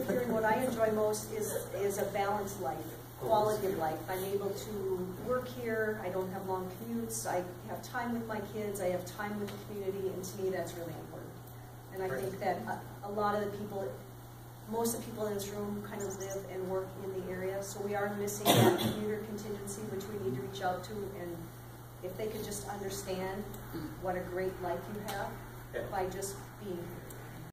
live here, and what I enjoy most is a balanced life, quality of life. I'm able to work here, I don't have long commutes, I have time with my kids, I have time with the community, and to me that's really important. And I think that a lot of the people, most of the people in this room kind of live and work in the area, so we are missing that commuter contingency, which we need to reach out to, and if they could just understand what a great life you have by just being here.